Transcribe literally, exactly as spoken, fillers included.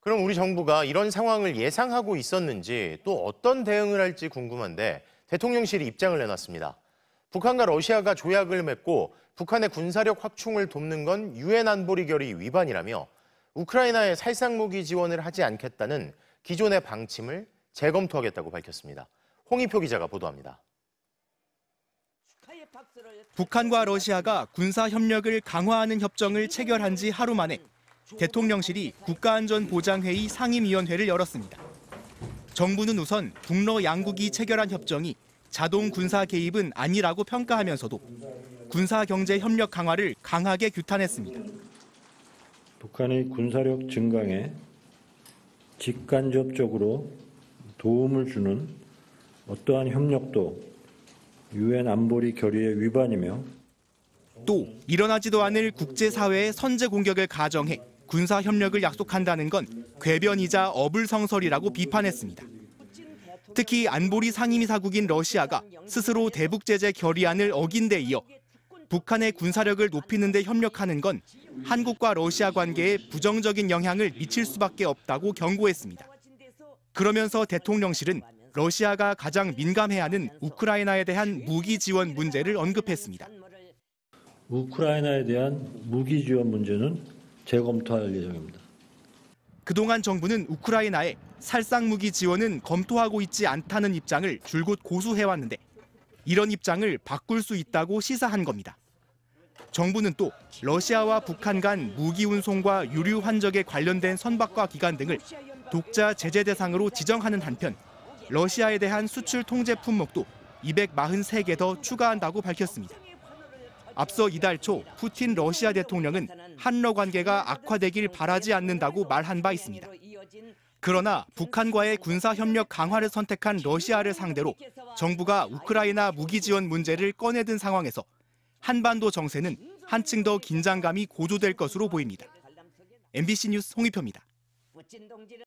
그럼 우리 정부가 이런 상황을 예상하고 있었는지 또 어떤 대응을 할지 궁금한데 대통령실이 입장을 내놨습니다. 북한과 러시아가 조약을 맺고 북한의 군사력 확충을 돕는 건 유엔 안보리 결의 위반이라며 우크라이나에 살상무기 지원을 하지 않겠다는 기존의 방침을 재검토하겠다고 밝혔습니다. 홍익표 기자가 보도합니다. 북한과 러시아가 군사 협력을 강화하는 협정을 체결한 지 하루 만에 대통령실이 국가안전보장회의 상임위원회를 열었습니다. 정부는 우선 북러 양국이 체결한 협정이 자동 군사 개입은 아니라고 평가하면서도 군사경제 협력 강화를 강하게 규탄했습니다. 북한의 군사력 증강에 직간접적으로 도움을 주는 어떠한 협력도 유엔 안보리 결의의 위반이며 또 일어나지도 않을 국제사회의 선제 공격을 가정해 군사 협력을 약속한다는 건 궤변이자 어불성설이라고 비판했습니다. 특히 안보리 상임이사국인 러시아가 스스로 대북 제재 결의안을 어긴 데 이어 북한의 군사력을 높이는 데 협력하는 건 한국과 러시아 관계에 부정적인 영향을 미칠 수밖에 없다고 경고했습니다. 그러면서 대통령실은 러시아가 가장 민감해하는 우크라이나에 대한 무기 지원 문제를 언급했습니다. 우크라이나에 대한 무기 지원 문제는 재검토할 예정입니다. 그동안 정부는 우크라이나에 살상무기 지원은 검토하고 있지 않다는 입장을 줄곧 고수해왔는데 이런 입장을 바꿀 수 있다고 시사한 겁니다. 정부는 또 러시아와 북한 간 무기 운송과 유류 환적에 관련된 선박과 기간 등을 독자 제재 대상으로 지정하는 한편 러시아에 대한 수출 통제 품목도 이백사십삼 개 더 추가한다고 밝혔습니다. 앞서 이달 초 푸틴 러시아 대통령은 한러 관계가 악화되길 바라지 않는다고 말한 바 있습니다. 그러나 북한과의 군사협력 강화를 선택한 러시아를 상대로 정부가 우크라이나 무기 지원 문제를 꺼내든 상황에서 한반도 정세는 한층 더 긴장감이 고조될 것으로 보입니다. 엠비씨 뉴스 홍익표입니다.